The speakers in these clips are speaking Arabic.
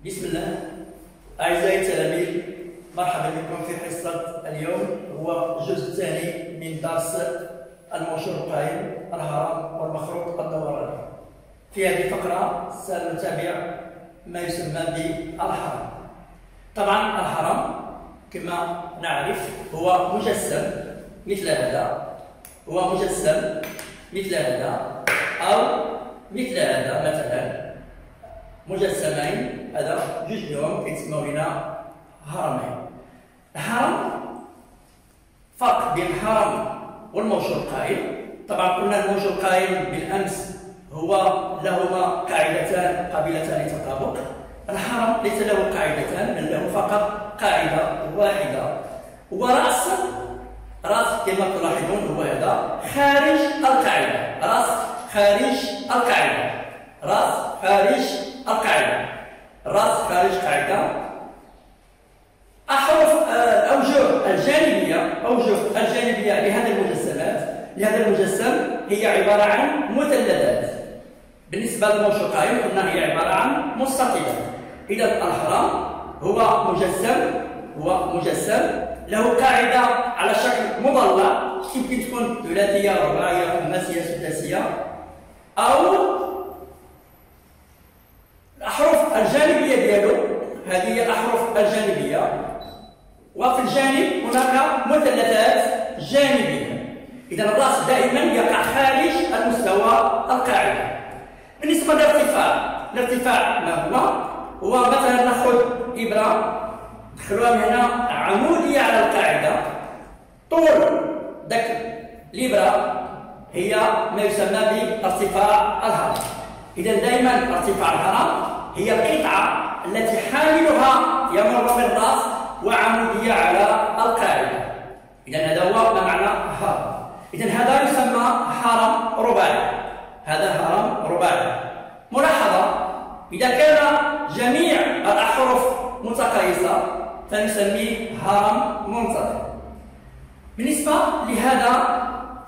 بسم الله. أعزائي التلاميذ، مرحبا بكم في حصة اليوم. هو الجزء الثاني من درس المنشور القائم الهرم والمخروط الدوراني. في هذه الفقرة سنتابع ما يسمى بالهرم. طبعا الهرم كما نعرف هو مجسم مثل هذا، أو مثل هذا مثلا، مجسمين. هذا جوج منهم كيتسموا لنا هرمين. الهرم فرق بين الهرم والمنشور القائم. طبعا قلنا المنشور القائم بالامس هو لهما قاعدتان قابلتان للتطابق. الهرم ليس له قاعدتان، بل له فقط قاعده واحده، ورأس كما تلاحظون هو هذا خارج القاعده، راس خارج القاعده، راس خارج القاعده، راس خارج قاعده. الأوجه الجانبيه لهذا المجسم هي عباره عن مثلثات. بالنسبه للمنشور القائم قلنا هي عباره عن مستطيلات. اذا الهرم هو مجسم له قاعده على شكل مضلع، يمكن تكون ثلاثيه، رباعيه، خماسيه، سداسيه، او الأحرف الجانبيه ديالو. هذه هي الأحرف الجانبيه، وفي الجانب هناك مثلثات جانبيه. اذا الراس دائما يقع خارج المستوى القاعده. بالنسبه للارتفاع ما هو مثلا ناخذ ابره ندخلوها من هنا عموديه على القاعده. طول ذاك الابره هي ما يسمى بارتفاع الهرم. اذا دائما ارتفاع الهرم هي القطعه التي حاملها يمر بالراس وعموديه على القاعده. اذا هذا هو ما معنى هرم. اذا هذا يسمى هرم رباعي. هذا هرم رباعي. ملاحظه، اذا كان جميع الاحرف متقايسه فنسميه هرم منتظم. بالنسبه لهذا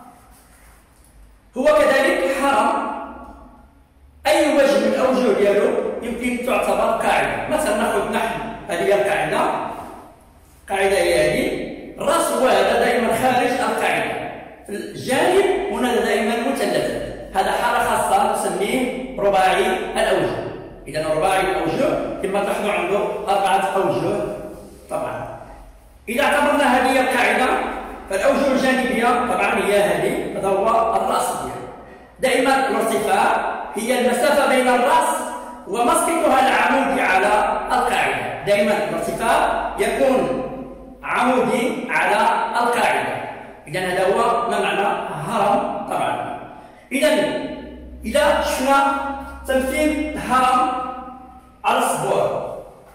هو كذلك هرم، اي وجه من الاوجه ديالو يمكن تعتبر قاعده. مثلا ناخذ نحن هذه هي القاعده، هي هذه، الراس هو هذا دائما خارج القاعده، في الجانب هنا دائما مثلثات. هذا حاله خاصه نسميه رباعي الاوجه. اذا رباعي الاوجه كما تلاحظوا عنده 4 اوجه. طبعا اذا اعتبرنا هذه هي القاعده فالاوجه الجانبيه طبعا هي هذه، هذا هو الراس ديالو. دائما الارتفاع هي المسافه بين الراس ومسقطها العمودي على القاعده. دائما الارتفاع يكون عمودي على القاعده. اذا هذا هو ما معنى هرم. طبعا اذا شفنا تمثيل الهرم على الصبور،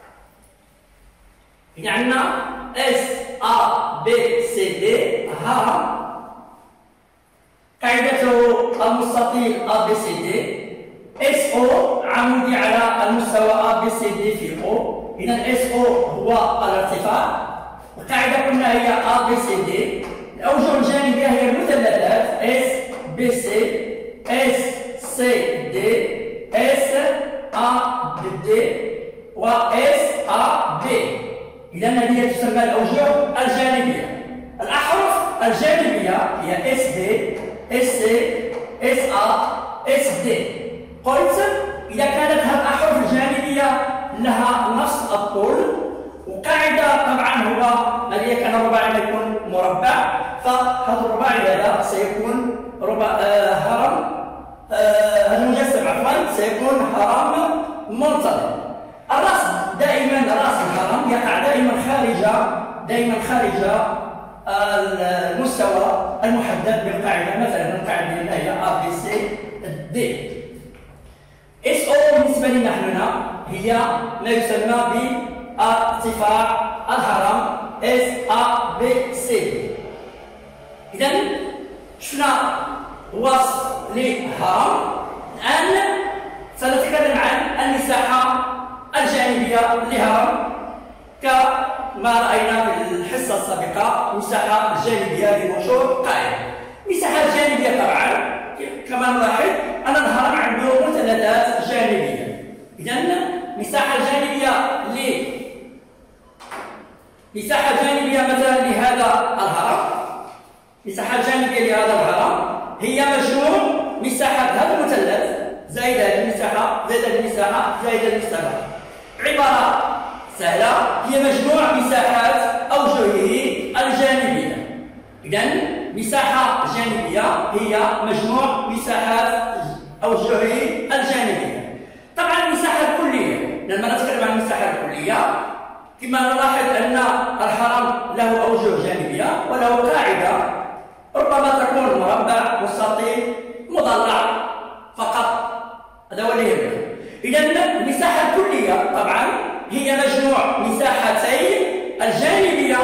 يعني عندنا اس ا بي سي دي هرم، قاعدته المستطيل ا بي سي دي، اس او عمودي على المستوى ا بي سي دي في او. اذا اس او هو الارتفاع، القاعده قلنا هي ا بي سي دي. الاوجه الجانبيه هي المثلثات اس بي سي، اس سي دي، اس ا دي، و اس ا بي. اذا هذه تسمى الاوجه الجانبيه. الاحرف الجانبيه هي اس بي، اس سي، اس ا، اس دي. قلت اذا كانت هذه الاحرف الجانبيه لها نفس الطول وقاعده، طبعا هو الذي كان رباعي يكون مربع، فهذا الرباعي هذا سيكون هرم، هذا المجسم عفوا سيكون هرم منتظم. الراس دائما، راس الهرم يقع دائما خارج المستوى المحدد بالقاعده. مثلا القاعده ديالنا هي ا بي سي دي. اس او بالنسبه لنا هنا هي ما يسمى بارتفاع الهرم، اس ا بي سي. اذا شفنا وصف للهرم. الان سنتكلم عن المساحه الجانبيه للهرم. كما راينا في الحصه السابقه المساحه الجانبيه للمنشور القائم. المساحه الجانبيه طبعا كما نلاحظ ان الهرم عنده مثلثات جانبيه. اذا مساحة جانبية مثلا لهذا الهرم، مساحة جانبية لهذا الهرم هي مجموع مساحة هذا المثلث زائد هذه المساحة زائد هذه المساحة زائد هذه المساحة. عبارة سهلة، هي مجموع مساحات أوجهه الجانبية. إذن مساحة جانبية هي مجموع مساحات أوجهه الجانبية. طبعا المساحة الكلية، لما نتكلم عن المساحة الكلية كما نلاحظ أن الهرم له أوجه جانبية وله قاعدة ربما تكون مربع، مستطيل، مضلع فقط، هذا هو اللي يهمنا. إذن المساحة الكلية طبعا هي مجموع مساحتي الجانبية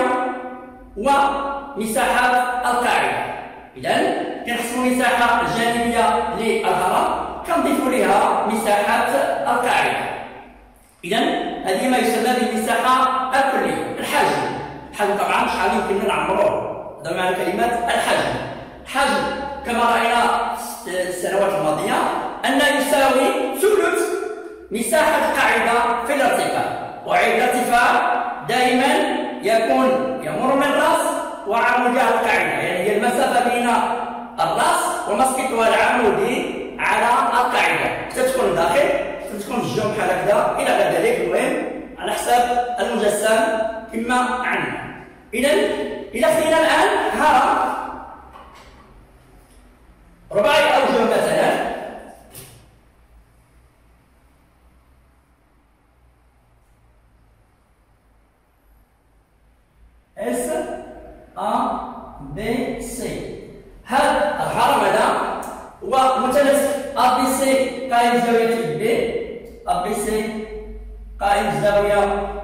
ومساحة القاعدة. إذن كنحسبوا المساحة الجانبية للهرم كنضيف لها مساحة القاعدة. إذن هذه ما يسمى بالمساحة الكلية. الحجم طبعا شحال يمكننا نعمروه، هذا معنى كلمة الحجم كما رأينا في السنوات الماضية أنه يساوي ثلث مساحة القاعدة في الارتفاع. والارتفاع دائما يمر من الرأس وعمودها القاعدة، يعني هي المسافة بين الرأس ومسقطها العمودي على القاعدة، تدخل داخل تكون في الجو بحال هكذا الى غير ذلك. المهم على حساب المجسم كما عندنا. اذا خذينا الان هرم رباعي اوجه مثلا اس ا بي سي. هذا الهرم هذا هو مثلث ا بي سي قائم زاوية ب، ا بي سي قائم زاوية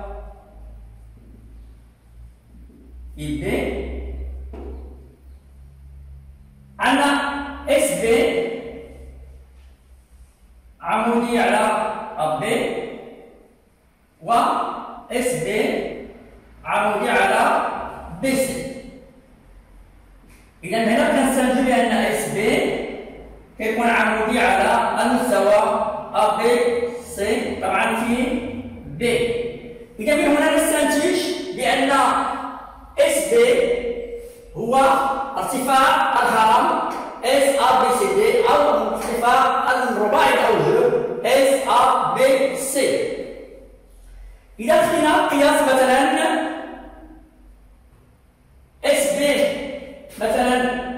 ب. عندنا اس بي عمودي على ا بي، و اس بي عمودي على بي سي. إذا هنا كنستنتج بأن اس بي كيكون عمودي على المستوى ا بي سي طبعا في بي. إذا من هنا نستنتج بأن اس بي هو ارتفاع الهرم اس ا بي سي دي، أو ارتفاع الرباعي الأوجه اس ا بي سي. إذا خدينا قياس مثلا اس بي مثلا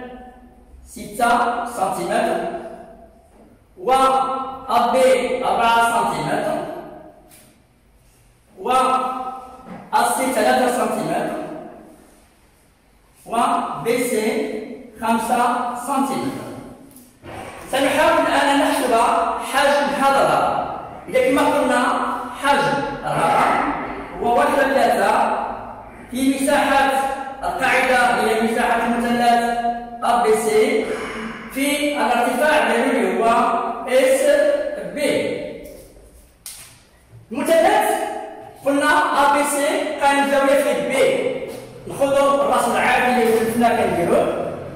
6 سنتيمتر و ا بي 4 سنتيمتر و ا سي 3 سنتيمتر و بي سي 5 سنتيمتر. سنحاول الآن أن نحسب حجم هذا الهرم. إذا كما قلنا حجم الهرم هو 1/3 في مساحة القاعدة هي مساحة المثلث ا بي سي في الارتفاع الذي هو اس بي. المثلث قلنا ا بي سي قائم زاوية في بي، ناخذوا الراس العادي اللي شفنا كنديروه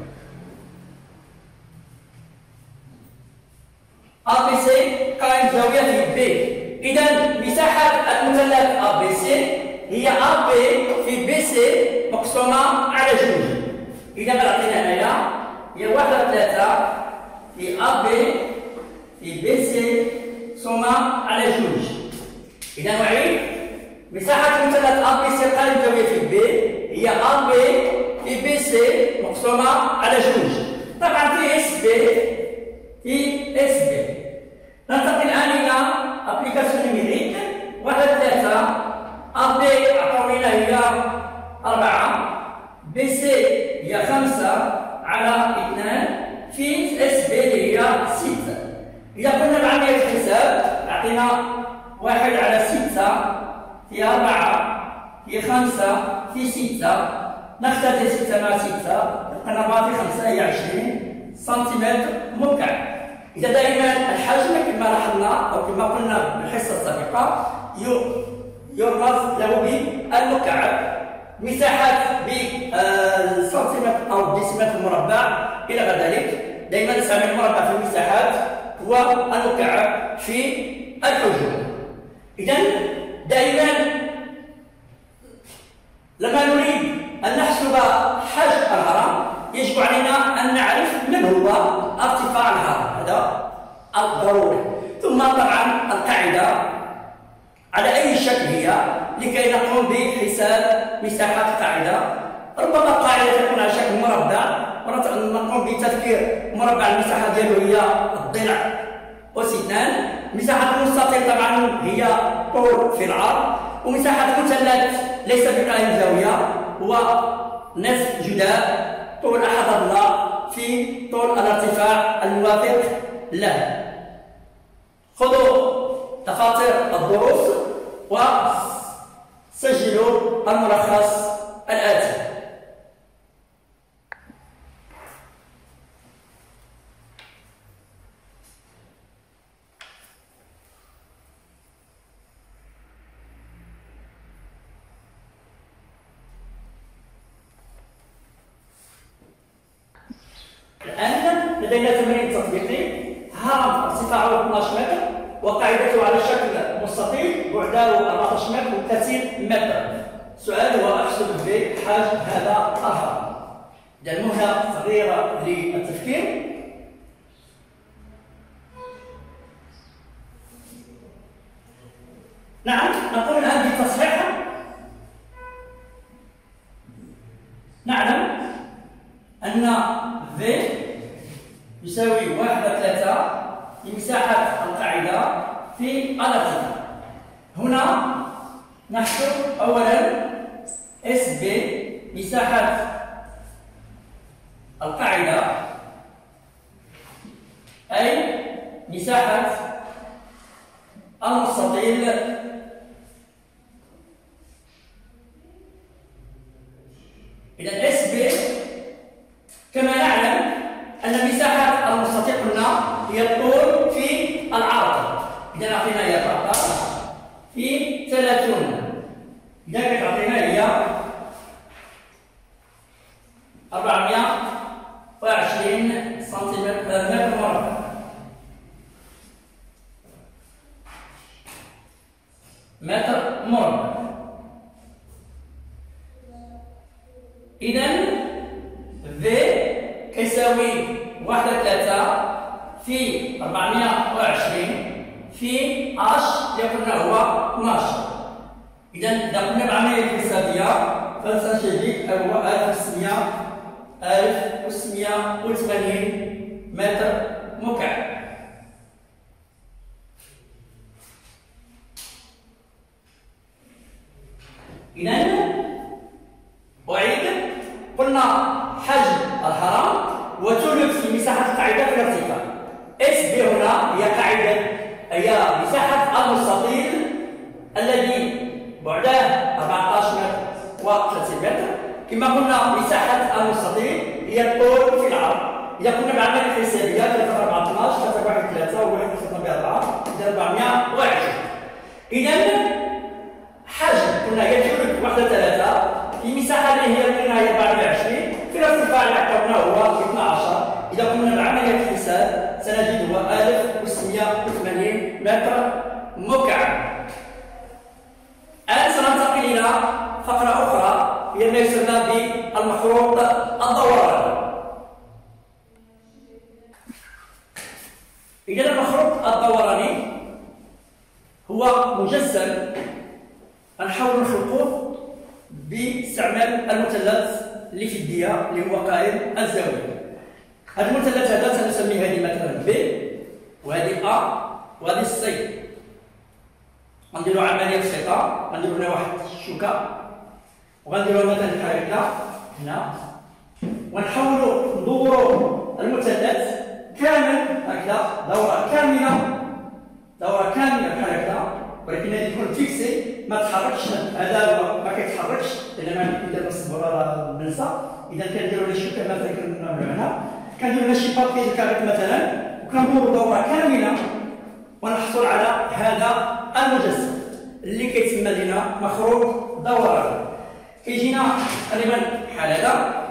ا بي سي قائم زاوية في بي. إذا مساحة المثلث ا بي سي هي ا بي في بي سي مقسومة على جوج. إذا عطينا هنايا هي 1/3 في ا بي في بي سي مقسومة على جوج. إذا نعيد مساحة المثلث ا بي سي قائم زاوية في بي هي ا بي في بي سي مقسومة على جوج. طبعا في اس بي ننتقل الآن إلى أبليكاسيون نيميريك. 1/3 ا بي عطاونا هي 4، بي سي هي 5 على 2 في اس بي اللي هي 6. إذا قلنا بعملية الحساب عطينا 1/6 في 4 في 5 في 6، نختزل 6 مع 6 القنابة في 5 هي 20 سنتيمتر مكعب. إذا دائما الحجم كما لاحظنا أو كما قلنا بالحصة السابقة يرمز له بالمكعب، مساحات بالسنتيمتر أو الديسيمتر المربع إلى غير ذلك. دائما نستعمل المربع في المساحات والمكعب في الحجم. إذا دائما لما نريد أن نحسب حجم الهرم يجب علينا أن نعرف من هو ارتفاع الهرم، هذا الضروري. ثم طبعا القاعدة على أي شكل هي لكي نقوم بحساب مساحة القاعدة. ربما القاعدة تكون على شكل مربع ونقوم بتفكير مربع المساحة ديالو هي الضلع أس 2. مساحة المستطيل طبعا هي طول في العرض، ومساحة المثلث ليس بقائم زاوية هو نصف جدار طول أحد الضلع في طول الارتفاع الموافق له. خذوا دفاتر الدروس وسجلوا الملخص الآتي. الآن لدينا تمرين تطبيقي. هرم ارتفاعه 12 متر وقاعدته على شكل مستطيل بعده 14 متر و 30 متر. السؤال هو احسب بحجم هذا الهرم. إذا مهلة صغيرة للتفكير. نعم، نقول الآن بتصحيح. نعلم أن V يساوي 1/3 لمساحة القاعدة في الارتفاع. هنا نحسب أولا SB مساحة القاعدة أي مساحة المستطيل إذا SB كما نعلم أن مساحة المستطيل قلنا هي الطول في العرض. إذا أعطينا هي 14 في 30. إذا كانت أعطينا هي 420 سنتيمتر مربع. متر مربع. إذا V كيساوي 1/3 في 420 في H اللي قلنا هو 12. إذا إذا قمنا بعملية حسابية فسنجد هو 1680 متر مكعب. إذا أعيد، قلنا حجم الهرم وثلث في مساحة القاعدة في الارتفاع. اس بي هنا هي مساحة المستطيل الذي بعده 14 متر و30 متر. كما قلنا مساحة المستطيل هي الطول في العرض. إذا كنا بعمل الحسابية 3 4 12 3 1 3 و 1 5 4 إذا 420. إذا حجم قلنا هي ثلث 1/3 في مساحة اللي هي قلنا هي 420 في الارتفاع اللي عطاونا هو 12. إذا قمنا بعملية الحساب سنجد هو 1680 متر مكعب. الآن سننتقل إلى فقرة أخرى هي ما يسمى بالمخروط الدوراني. إذا المخروط الدوراني هو مجسم نحاول نخلقه باستعمال المثلث الليفيدية اللي هو قائم الزاوية. هذا المثلث هذا سنسميه هذه مثلا B وهذه A وهذه C. غنديرو عملية بسيطة، غنديرو هنا واحد الشوكة وغنديروها مثلا بحال هكا هنا ونحاولوا ندوروا المثلث كامل هكذا دورة كاملة بحال هكذا، ولكن هذه تكون فيكسي ما تحركش. هذا ما كيتحركش لأن ما كندير نفس البرارة بنسى. إذا كنديرو لي الشوكة مثلا كنعملو هنا، كنديرو لنا شي بابي كاريك مثلا وكندورو دورة كاملة ونحصل على هذا المجسم اللي كيتسمى لنا مخروط دوراني. كيجينا تقريبا بحال هذا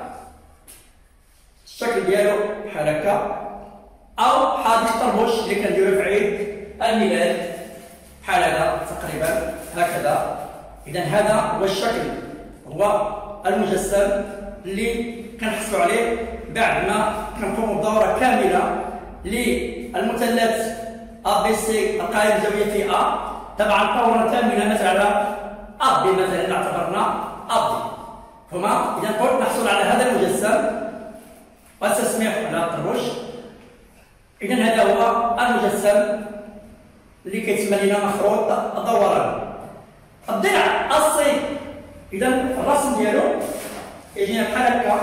الشكل ديالو بحال هكا، أو حديقة الطربوش اللي كنديرو في عيد الميلاد بحال هذا تقريبا هكذا. إذا هذا هو الشكل، هو المجسم اللي كنحصلوا عليه بعد ما كنقوموا بدورة كاملة للمثلث ABC القائمة الزاوية في A. طبعا دورة كاملة مثلا على AB مثلا اعتبرنا AB. هما إذا قلت نحصل على هذا المجسم والتسميح على الطروش. إذا هذا هو المجسم اللي كيتسمى لنا مخروط الدوران. الضلع الصي إذا الرسم ديالو كيجينا بحال هكا.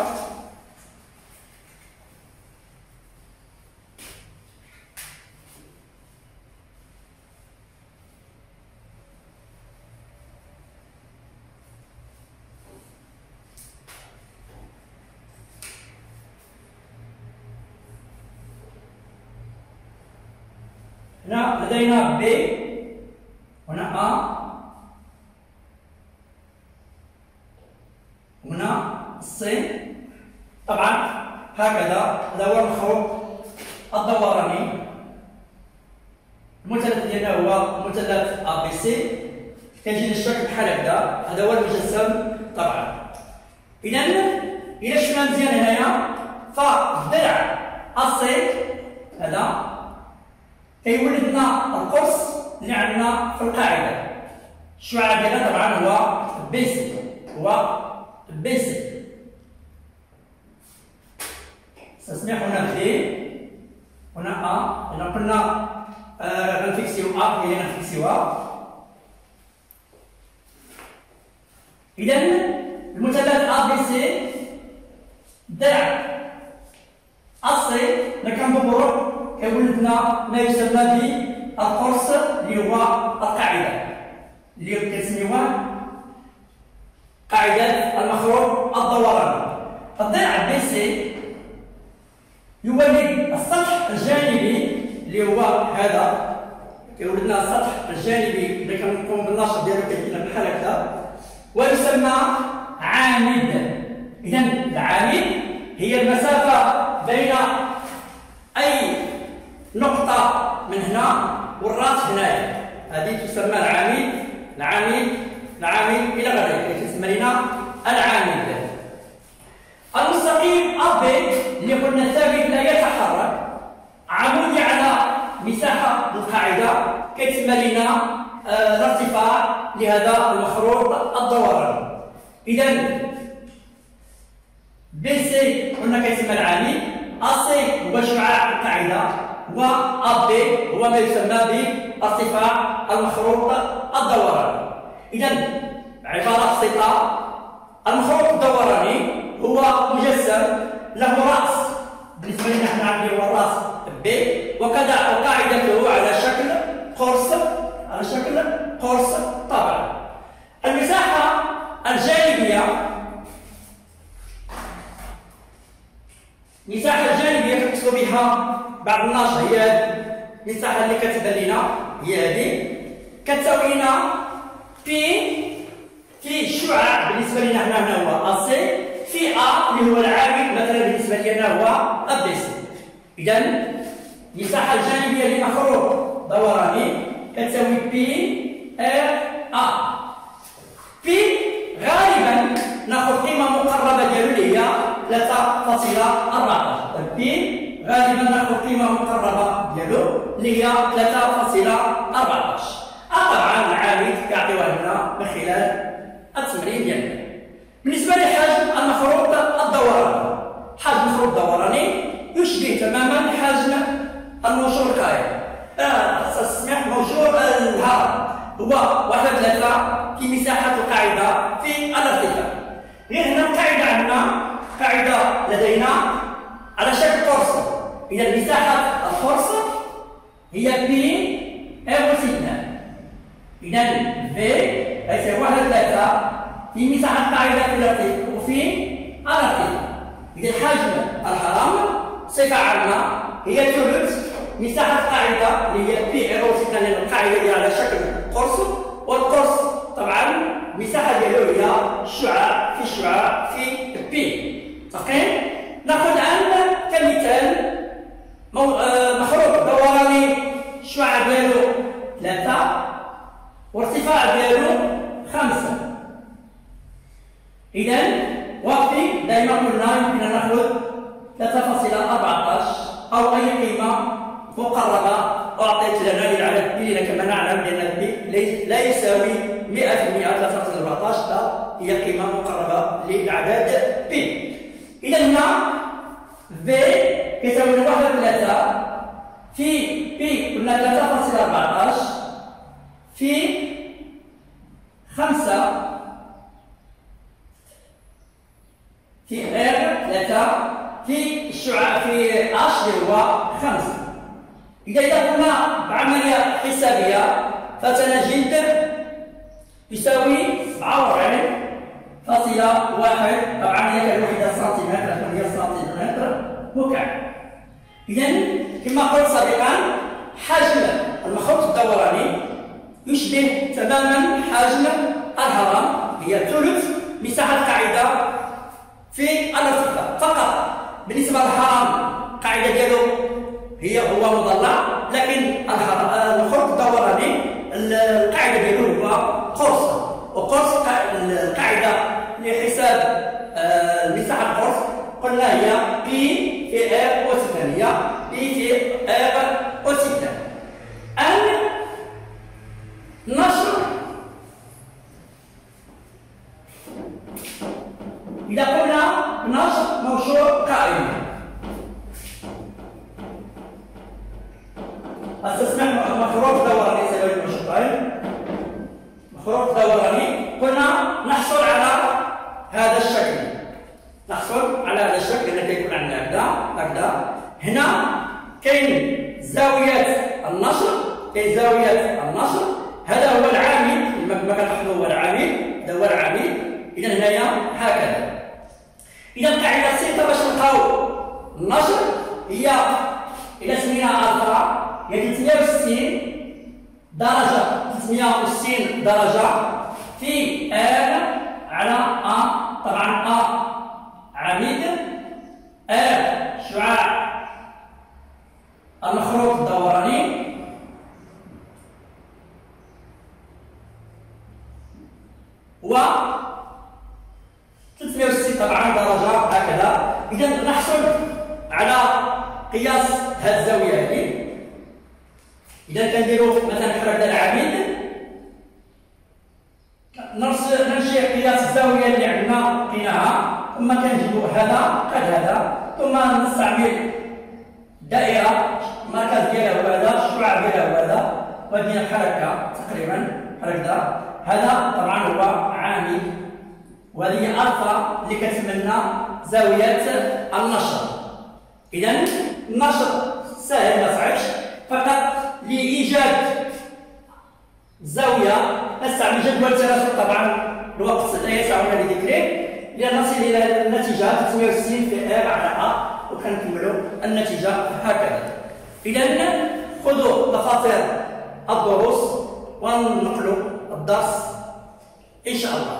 هنا لدينا B، هنا A، هنا C. طبعا هكذا هذا هو المخروط الدوراني. المثلث ديالنا هو المثلث ABC، كيجينا الشكل بحال هكذا. هذا هو المجسم طبعا. إذا إلا شفنا مزيان هنايا فالضلع AC هذا كيولد لنا القرص اللي عندنا في القاعده. الشعاع ديالنا طبعا هو بيسي، هو بيسي. تسميح هنا بي، هنا ا. اذا قلنا غنفيكسيو ا هي غنفيكسيوها. اذا المثلث ا بي سي درع اصي اللي كنضربو كيولدنا ما يسمى بالقرص اللي هو القاعده اللي كنسميوها قاعده المخروط الدوراني. الضلع بي سي يولد السطح الجانبي اللي هو هذا، كيولدنا السطح الجانبي اللي كنقوم بالنشر ديالو كيجينا بحال هكذا ويسمى عامد. اذا العامد هي المسافه بين اي نقطة من هنا والراس هنايا، هذه تسمى العامد. العامد إلى غيره تسمى لنا العامد. المستقيم AB اللي قلنا ثابت لا يتحرك عمودي على مساحة القاعدة كيتسمى لنا الارتفاع لهذا المخروط الدوراني. إذا BC قلنا كيتسمى العامد، AC هو شعاع القاعدة، وAB هو ما يسمى بارتفاع المخروط الدوراني. إذا عبارة بسيطة، المخروط الدوراني هو مجسم له رأس، بالنسبة لنا حنا عندنا هو الرأس B، وكذا وقاعدته على شكل قرص، طبعا. المساحة الجانبية، المساحة الجانبية كنقصدو بها بعض الناس هي المساحة اللي كتبان لنا هي هذه، كتساوي لنا في الشعاع بالنسبة لنا حنا هنا هو AC في A اللي هو العامد مثلا بالنسبة لنا هو ABC. إذا المساحة الجانبية لمخروط دوراني كتساوي PRA. P غالبا ناخذ قيمة مقربة ديالو اللي هي 3.14. P غالبا ناخذ قيمة مقربة ديالو اللي هي 3.14. طبعا العامد كيعطيوها لنا من خلال التمرين ديالنا. بالنسبة لحجم المخروط الدوراني، حجم المخروط الدوراني يشبه تماما حجم المنشور الكهربائي. تسميح منشور الهواء هو 1.3 في مساحة القاعدة في الارتفاع. غير هنا القاعدة عندنا قاعدة لدينا على شكل قرص. إذا مساحة القرص هي P -2. إذا V هي 1.3 في مساحة القاعدة في الارتفاع وفي الارتفاع. إذا حجم الهرم صفة عامة هي ثلث مساحة القاعدة اللي هي P -2 لأن القاعدة هي على شكل قرص، والقرص طبعا المساحة ديالو هي الشعاع في P. صحيح؟ ناخذ الآن كمثال مخروط دوراني الشعاع ديالو 3 وارتفاع ديالو 5. إذا واقفين دائما قلنا يمكن ناخذ 3.14 أو أي قيمة مقربة أعطيت لنا للعدد بي، كما نعلم بأن بي لا يساوي 100%. 3.14 هي قيمة مقربة للعدد بي. إذا هنا في كيساوي 1.3 في بي قلنا 3.14 في 5 في R 3 في الشعاع في H اللي هو 5. إذا قلنا بعملية حسابية فتنجد يساوي 47.1. طبعا هي الوحدة سنتيمتر، هي سنتيمتر مكعب. إذا كما قلت سابقا حجم المخروط الدوراني يشبه تماما حجم الهرم، هي ثلث مساحة القاعدة في الارتفاع فقط. بالنسبة للهرم القاعدة ديالو هو مضلع، لكن المخروط الدوراني القاعدة ديالو هو قرص، وقرص القاعدة لحساب مساحة القرص قلنا هي بي في ار أس 2، هي بي في ار أس 2. النشر إذا قلنا نشر موضوع قائم استثناء مخروط دوراني يساوي موضوع قائم. مخروط دوراني قلنا نحصل على هذا الشكل، نحصل على هذا الشكل هنا كيكون عندنا هكذا. هنا كاين زاوية النشر، كاين زاوية النشر، هذا هو العامل كما كنلاحظوا هو العامل، هذا هو العامل. إذا هنايا هكذا. إذا القاعدة السته باش نلقاو النشر هي إذا سميناها ألفا هي 360 درجة، 360 درجة في R على A. طبعا A عميد، R شعاع المخروط الدوراني، و 360 طبعا درجة هكذا. إذا نحصل على قياس هذه الزاوية هذه. إذا كنديرو مثلا بحال هكذا العميد نمشي قياس الزاوية اللي عندنا لقيناها، ثم كنجيبو هذا قد هذا، ثم نستعمل دائرة المركز ديالها هو هذا، الشعاع ديالها هو هذا، ودينا بحال هكا تقريبا بحال هكذا. هذا طبعا هو عامل، وهذه هي ألفا اللي كتمنى زاوية النشر. إذا النشر سهل ما صعيبش، فقط لإيجاد الزاوية نستعمل جدول التناسب. طبعا الوقت لا يسعنا لذكره، لنصل إلى النتيجة 360 في R على A، وكنكملوا النتيجة هكذا. إذا خذوا دفاتر الدروس وننقلوا الدرس إن شاء الله.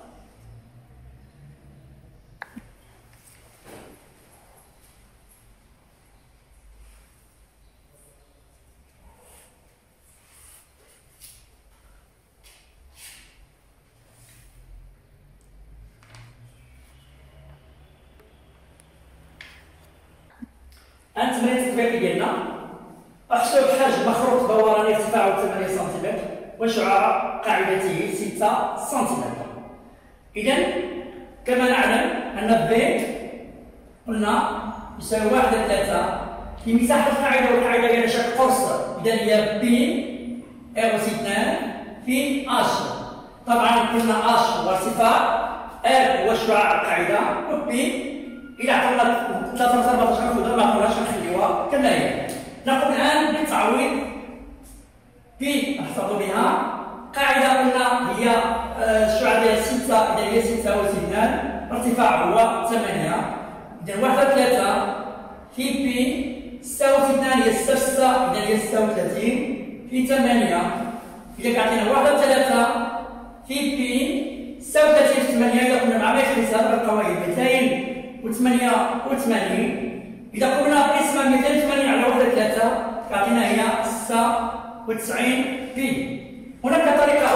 التمرين التطبيقي ديالنا: احسب حجم مخروط دوراني ارتفاعه 8 سنتيمتر وشعاع قاعدته 6 سنتيمتر. إذا كما نعلم أن B قلنا يساوي 1/3 في مساحة القاعدة، والقاعدة ديالها شكل قرص، إذا هي B أس 2 في H. طبعا قلنا H هو ارتفاع، R هو شعاع القاعدة، و B إذا عطلنا 3.14 ناخذها، ما قلناش نخليوها كما هي. نقوم الآن بالتعويض في نحفظ بها قاعدة قلنا هي الشعاع ديال 6، إذا هي 6 أس 2، ارتفاع هو 8. إذا 1/3 في بي 6 أس 2 هي 6، إذا هي 36 في 8. إذا كعطينا 1/3 في بي 36 في 8، إذا قلنا مع الحساب القواعد 288. إذا قلنا بقسمة 280 على 1/3 كعطينا هي 96 بي. هناك طريقة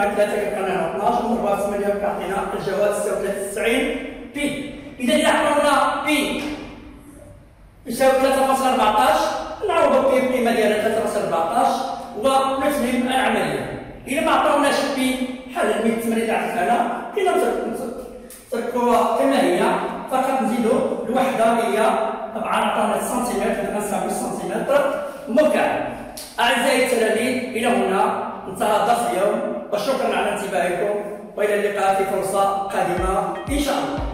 مع 3 كيبقى 12 نضربها في 8 كيعطينا الجواب 96 بي. إذا إلا عطاونا بي يساوي 3.14 نعوضو بي القيمة ديالها 3.14 ونتمم العملية. إذا ما عطاوناش بي بحال المثال اللي عرفتها أنا كاينة نتركوها كما هي، فقط نزيدو الوحدة هي طبعا عطاونا السنتيمتر غنساوي السنتيمتر مكعب. أعزائي التلاميذ إلى هنا انتهى درس اليوم وشكرا على انتباهكم وإلى اللقاء في فرصة قادمة إن شاء الله.